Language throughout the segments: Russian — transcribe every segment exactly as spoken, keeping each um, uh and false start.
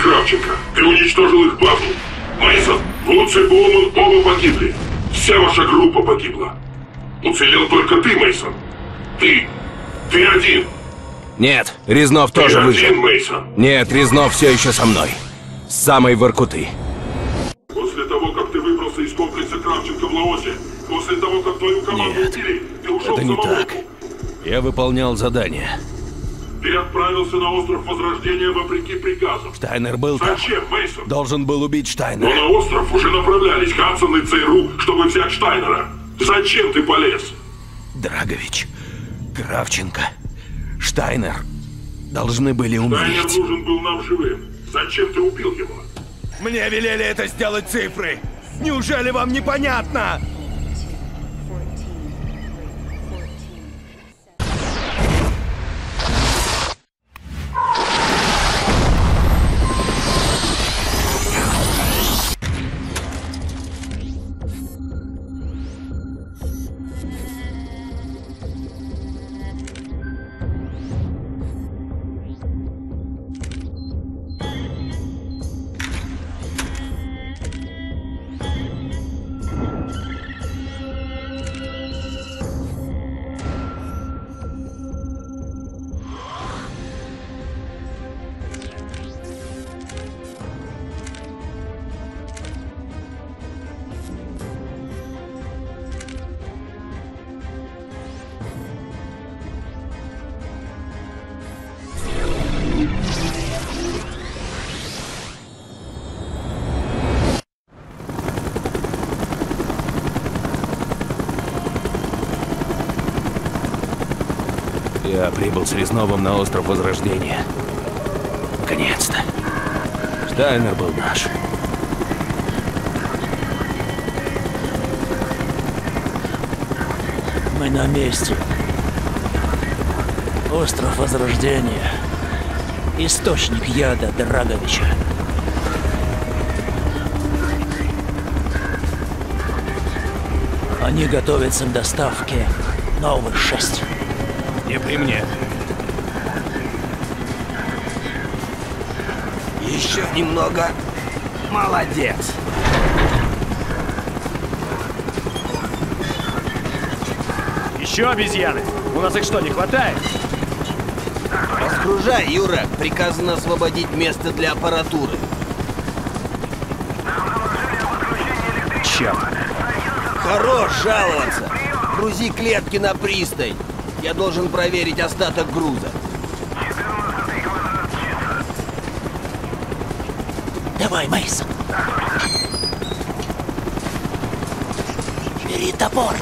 Кравченко. Ты уничтожил их базу. Мейсон, Вудс и Боуман оба погибли. Вся ваша группа погибла. Уцелел только ты, Мейсон. Ты. Ты один. Нет, Резнов Ты тоже один, выжил. Мейсон. Нет, Резнов все еще со мной. С самой Воркуты. После того, как ты выбрался из комплекса Кравченко в Лаосе, после того, как твою команду Нет, убили, ты ушел это в не самоволку. так. Я выполнял задание. Ты отправился на остров Возрождения вопреки приказам. Штайнер был там. Зачем, Мейсон? Должен был убить Но Штайнера. на остров уже направлялись Хадсон и ЦРУ, чтобы взять Штайнера. Зачем ты полез? Драгович, Кравченко, Штайнер должны были Штайнер умереть. нужен был нам живым. Зачем ты убил его? Мне велели это сделать цифры. Неужели вам непонятно? Я прибыл с Резновым на остров Возрождения. Наконец-то. Штайнер был наш. Мы на месте. Остров Возрождения. Источник яда Драговича. Они готовятся к доставке новых шесть. Не при мне. Еще немного. Молодец. Еще обезьяны? У нас их что, не хватает? Разгружай, Юра. Приказано освободить место для аппаратуры. Черт. Хорош жаловаться. Грузи клетки на пристань. Я должен проверить остаток груза. Давай, Мейсон. Бери топор.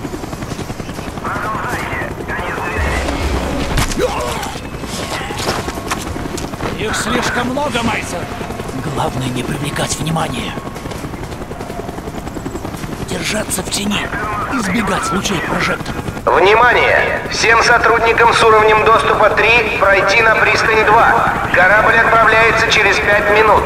Их слишком много, Мейсон. Главное не привлекать внимания. Держаться в тени. Избегать лучей прожекторов. Внимание! Всем сотрудникам с уровнем доступа три пройти на пристань два. Корабль отправляется через пять минут.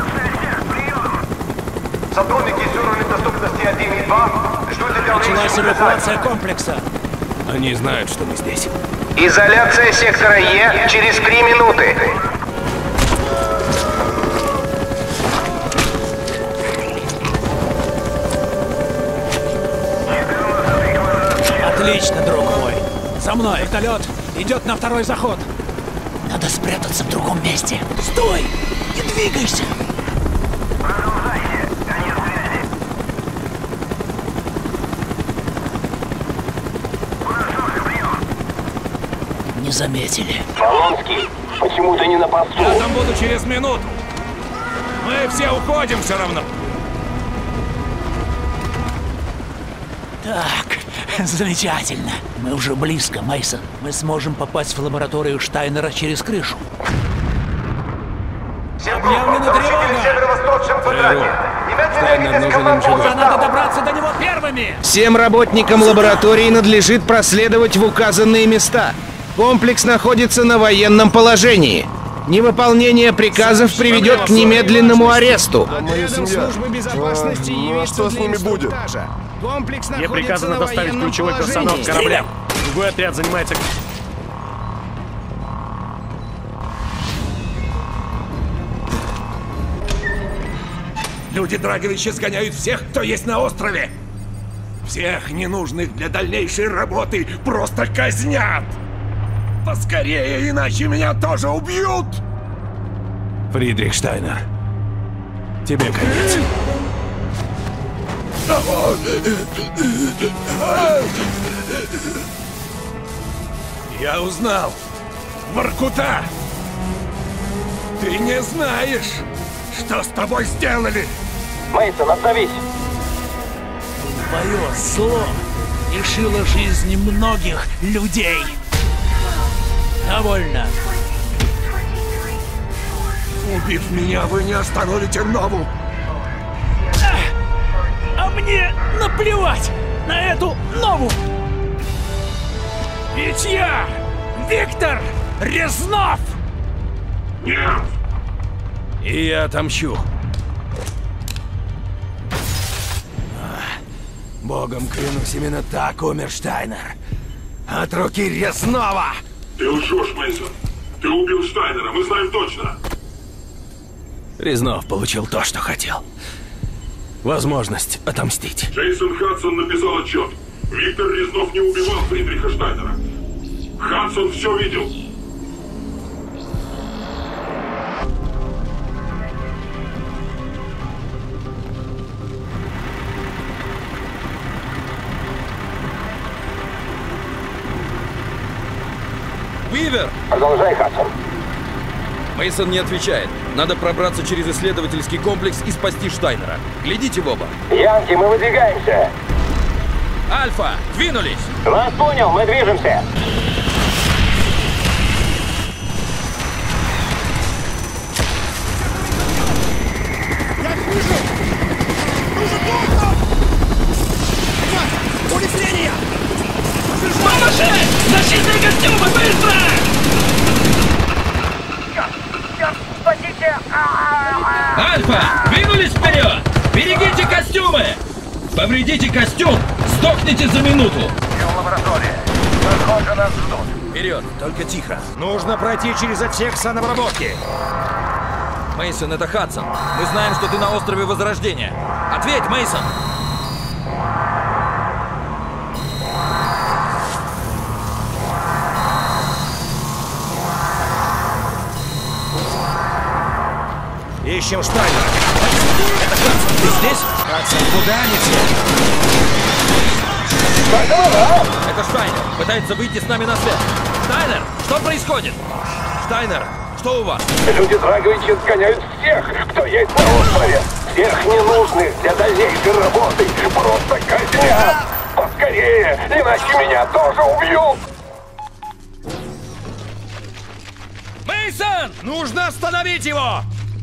Сотрудники с уровнем доступности один и два ждут Началась эвакуация комплекса. Они знают, что мы здесь. Изоляция сектора Е через три минуты. Отлично, друг мой. За мной. Вертолет идет на второй заход. Надо спрятаться в другом месте. Стой! Не двигайся! Не заметили. Полонский, почему ты не на посту? Я там буду через минуту. Мы все уходим все равно. Так, замечательно. Мы уже близко, Мейсон. Мы сможем попасть в лабораторию Штайнера через крышу. Объявлена тревога! В северо-восточном квадрате. Штайнер нужен им живым. Надо добраться до него первыми! Всем работникам лаборатории надлежит проследовать в указанные места. Комплекс находится на военном положении. Невыполнение приказов приведет к немедленному аресту. Отрядом службы безопасности явиться что с для ними будет? инструктажа. Комплекс Мне находится приказано на доставить военном ключевой персонал к положении. кораблям. Другой отряд занимается... Люди Драговича сгоняют всех, кто есть на острове. Всех ненужных для дальнейшей работы просто казнят. Поскорее, иначе меня тоже убьют. Фридрих Штайнер, тебе конец. Я узнал. Воркута! Ты не знаешь, что с тобой сделали! Мейсон, остановись! Твое зло лишило жизни многих людей. Довольно. Убив меня, вы не остановите Нову. А, а мне наплевать на эту Нову! Ведь я Виктор Резнов! Нет! И я отомщу. Богом клянусь, именно так умер Штайнер. От руки Резнова! Ты лжешь, Мейсон. Ты убил Штайнера, мы знаем точно. Резнов получил то, что хотел. Возможность отомстить. Джейсон Хадсон написал отчет. Виктор Резнов не убивал Фридриха Штайнера. Хадсон все видел. Уивер! Продолжай, Хадсон. Мейсон не отвечает. Надо пробраться через исследовательский комплекс и спасти Штайнера. Глядите в оба. Янки, мы выдвигаемся. Альфа, двинулись! Вас понял, мы движемся. Я их вижу! Нужен доктор! Хватит! Улизнение! Помаши! Защитные костюмы, быстро! Спасите! Альфа, двинулись вперед! Берегите костюмы! Повредите костюм, сдохните за минуту! Лаборатория. Похоже, нас ждут. Вперед, только тихо. Нужно пройти через отсек санобработки. Мейсон, это Хадсон. Мы знаем, что ты на острове Возрождения. Ответь, Мейсон! Ищем Штайнера. Это Хадсон, ты здесь? Хадсон, куда они все? Это Штайнер. Пытается выйти с нами на связь. Штайнер, что происходит? Штайнер, что у вас? Люди Драговича сгоняют всех, кто есть на острове. Всех ненужных для дальнейшей работы. Просто казнят. Поскорее, иначе меня тоже убьют. Мейсон! Нужно остановить его!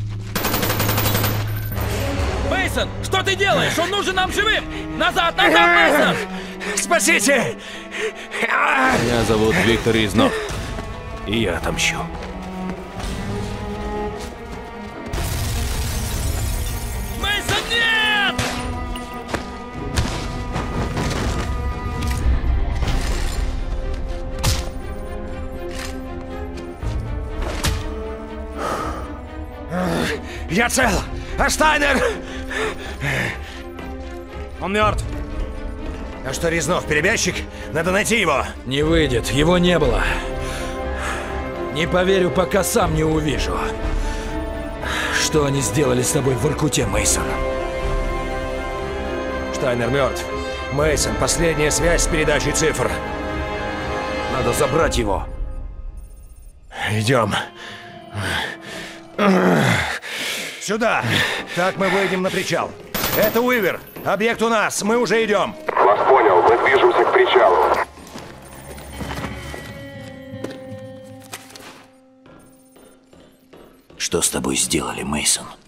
Мейсон, что ты делаешь? Он нужен нам живым! Назад, назад, Мейсон! Спасите! Меня зовут Виктор Резнов. И я отомщу. Мейсон, нет! Я цел! А Штайнер? Он мертв. А что, Резнов, перебежчик? Надо найти его. Не выйдет, его не было. Не поверю, пока сам не увижу. Что они сделали с тобой в Воркуте, Мейсон? Штайнер мертв. Мейсон, последняя связь с передачей цифр. Надо забрать его. Идем. Сюда. Так мы выйдем на причал. Это Уивер. Объект у нас. Мы уже идем. Вас понял, мы движемся к причалу. Что с тобой сделали, Мейсон?